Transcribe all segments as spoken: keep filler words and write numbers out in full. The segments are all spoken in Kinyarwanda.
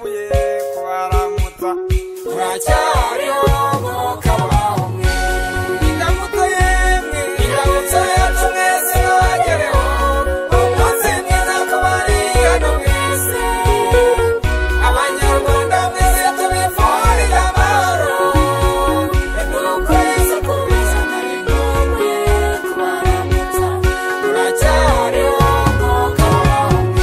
nkumbuye kubaramutsa uracyariho mukabaho mwe indamutso yemwe indamutso yacu mwese bagereho umunsi mwiza ku bari hano mwese abanyarwanda mwese tubifurije amahoro nuko Yesu kubiza nari nkumbuye kubaramutsa uracyariho mukabaho mwe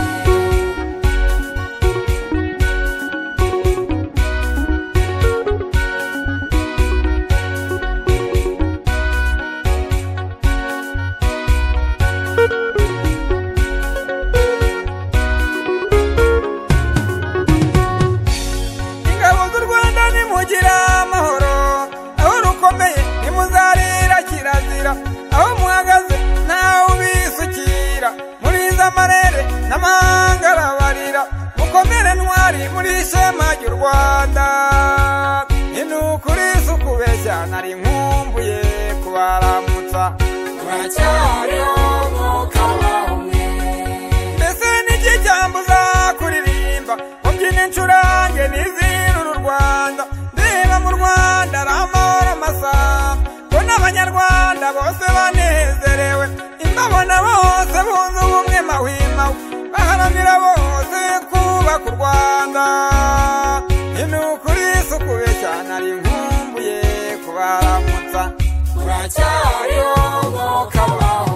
ingabo z'u Rwanda nimugira amahoro aho rukomeye nimuzarira kirazira aho muhagaze ntawe ubisukira muriza amarere n'amahanga arabarira mukomere ntwari muri ishema ry'u Rwanda inukuri sukubeshya nari nkumbuye kubaramutsa uracyariho mukabaho mwe mbese niki cyambuza kuririmba mubyine ncurange nizirura u Rwanda ndeba mu Rwanda ari amahoro masa ko n'abanyarwanda bose banezerewe imbabona bose bunze ubumwe mahwima baharanira bose kubaka u Rwanda inukuri sukubeshya nari nkumbuye kubaramutsa uracyariho mukabaho